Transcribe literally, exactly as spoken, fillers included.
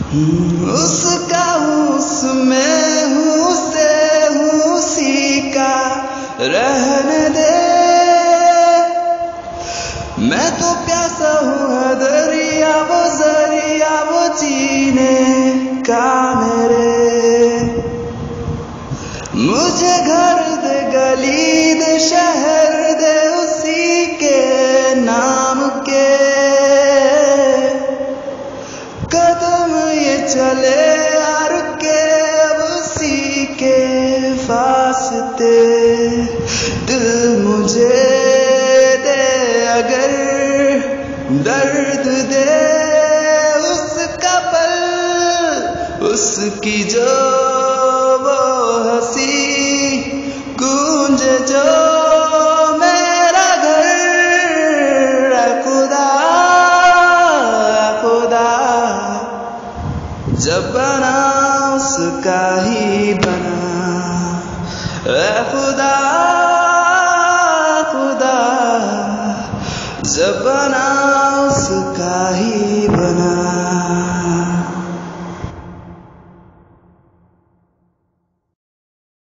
उसका उसमें हूँ से हूँ सी का रहने दे। मैं तो प्यासा हूँ है दरिया वो जरिया वो जीने का मेरे। मुझे घर दे गली दे शहर दे उसी के नाम के। कदम ये चले यार के अब उसी के वास्ते। दिल मुझे दे अगर दर्द दे उसका पल उसकी जो वो हंसी गूंज जो मेरा घर। ऐ खुदा खुदा जब बना उसका ही बना। ऐ खुदा खुदा जब बना उसका ही बना।